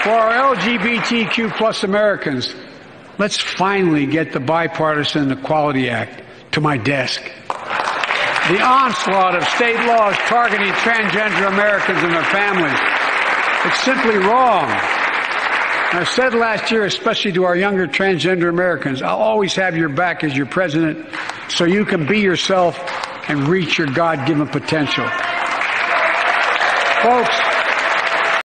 For our LGBTQ plus Americans, let's finally get the Bipartisan Equality Act to my desk. The onslaught of state laws targeting transgender Americans and their families. It's simply wrong. And I said last year, especially to our younger transgender Americans, I'll always have your back as your president so you can be yourself and reach your God-given potential. Folks,